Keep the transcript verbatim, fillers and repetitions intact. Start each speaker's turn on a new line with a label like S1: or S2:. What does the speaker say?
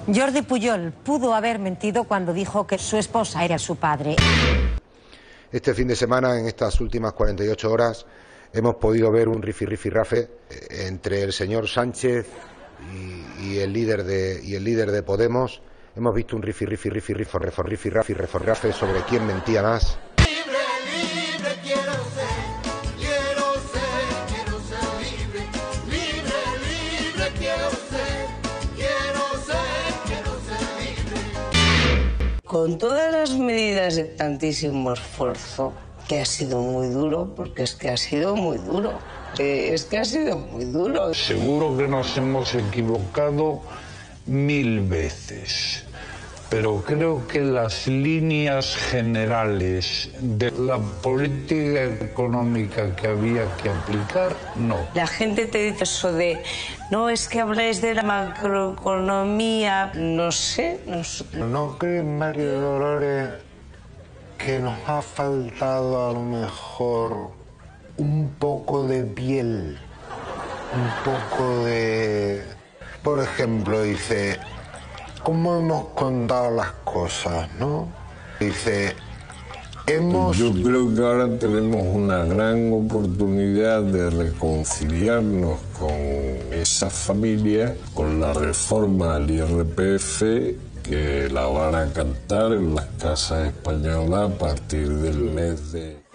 S1: Jordi Pujol pudo haber mentido cuando dijo que su esposa era su padre.
S2: Este fin de semana, en estas últimas cuarenta y ocho horas, hemos podido ver un rifirrifirrafe entre el señor Sánchez y, y el líder de y el líder de Podemos. Hemos visto un rifirrifirrifirrifirrafe sobre quién mentía más.
S3: Libre, libre quiero ser, quiero ser, quiero ser libre, libre, libre quiero ser, quiero ser, quiero ser libre.
S4: Con todas las medidas de tantísimo esfuerzo, que ha sido muy duro, porque es que ha sido muy duro, eh, es que ha sido muy duro.
S5: Seguro que nos hemos equivocado mil veces, pero creo que las líneas generales de la política económica que había que aplicar, no.
S4: La gente te dice eso de, no, es que habláis de la macroeconomía, no sé, no sé.
S6: ¿No cree María Dolores que nos ha faltado a lo mejor un poco de piel, un poco de... Por ejemplo, dice, ¿cómo hemos contado las cosas, no? Dice, hemos...
S7: Yo creo que ahora tenemos una gran oportunidad de reconciliarnos con esa familia, con la reforma al I R P F, que la van a cantar en las casas españolas a partir del mes de...